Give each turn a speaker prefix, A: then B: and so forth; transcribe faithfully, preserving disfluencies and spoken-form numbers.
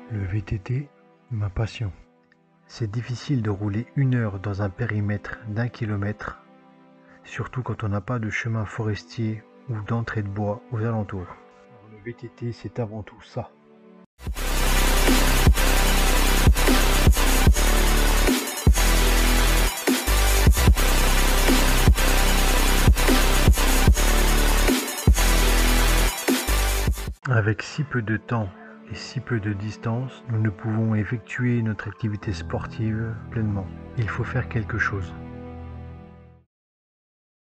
A: Le V T T, ma passion. C'est difficile de rouler une heure dans un périmètre d'un kilomètre, surtout quand on n'a pas de chemin forestier ou d'entrée de bois aux alentours. Alors le V T T, c'est avant tout ça. Avec si peu de temps et si peu de distance, nous ne pouvons effectuer notre activité sportive pleinement. Il faut faire quelque chose.